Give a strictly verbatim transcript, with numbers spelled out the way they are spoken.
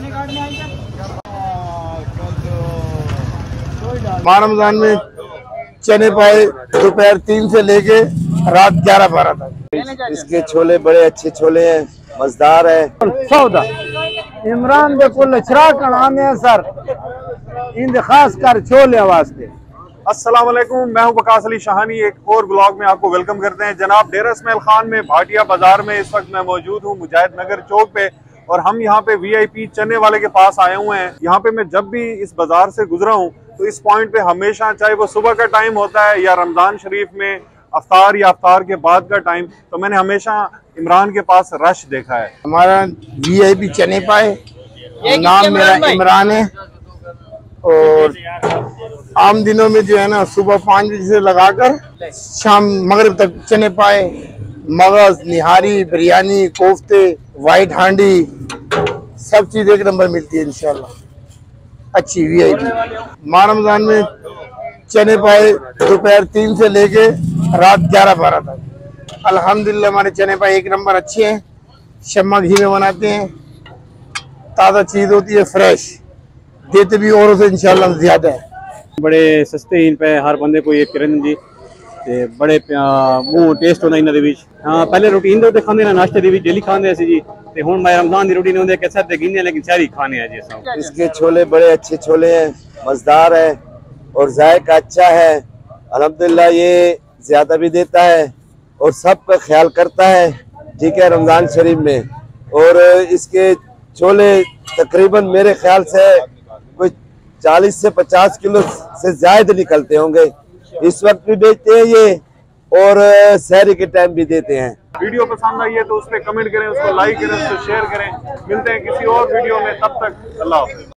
माह रमजान में चने पाए दोपहर तीन से लेके रात ग्यारह बारह तक। इसके छोले बड़े अच्छे छोले हैं, मजेदार है। सौदा इमरान दे कुल चरा का नाम है सर, इन खास कर छोले वास्ते। अस्सलाम वालेकुम, मैं हूं वकास अली शाहानी। एक और ब्लॉग में आपको वेलकम करते हैं। जनाब डेरा इस्माइल खान में भाटिया बाजार में इस वक्त मैं मौजूद हूं, मुजाहिद नगर चौक पे, और हम यहाँ पे वीआईपी चने वाले के पास आए हुए हैं। यहाँ पे मैं जब भी इस बाजार से गुजरा हूँ तो इस पॉइंट पे हमेशा, चाहे वो सुबह का टाइम होता है या रमजान शरीफ में अफ्तार या अफ्तार के बाद का टाइम, तो मैंने हमेशा इमरान के पास रश देखा है। हमारा वीआईपी चने पाए, नाम मेरा इमरान है, और आम दिनों में जो है ना सुबह पाँच बजे से लगाकर शाम मगरिब तक चने पाए, मगज, निहारी, बिरयानी, कोफ्ते, वाइट हांडी, सब चीज एक नंबर मिलती है इंशाल्लाह। अच्छी वीआईपी। माह रमजान में चने पाए दोपहर तीन से लेके रात ग्यारह बारह तक। अल्हम्दुलिल्लाह हमारे चने पाए एक नंबर अच्छे हैं। शम्मा घी में बनाते हैं, ताज़ा चीज होती है, फ्रेश देते भी औरों से इंशाल्लाह ज्यादा है। बड़े सस्ते इन पे हर बंदे को ये किरण जी ते बड़े मुंह टेस्ट होना इन्हां दे विच। हाँ पहले रूटीन दे खांदे ना, नाश्ते दे विच डेली खांदे सी जी, ते हुण माह रमजान दी रूटीन होंदे कैसे ते गिनने, लेकिन सारी खाने हैं जी सब। इसके छोले बड़े अच्छे छोले हैं, मजेदार है और जायका अच्छा है। अल्हम्दुलिल्लाह ये ज्यादा भी देता है और सबका ख्याल करता है, ठीक है, रमजान शरीफ में। और इसके छोले तकरीबन मेरे ख्याल से कोई चालीस से पचास किलो से ज्यादा निकलते होंगे। इस वक्त भी बेचते हैं ये, और सहरी के टाइम भी देते हैं। वीडियो पसंद आई है तो उस पर कमेंट करें, उसको लाइक करें, उसको शेयर करें। मिलते हैं किसी और वीडियो में, तब तक अल्लाह हाफ़िज़।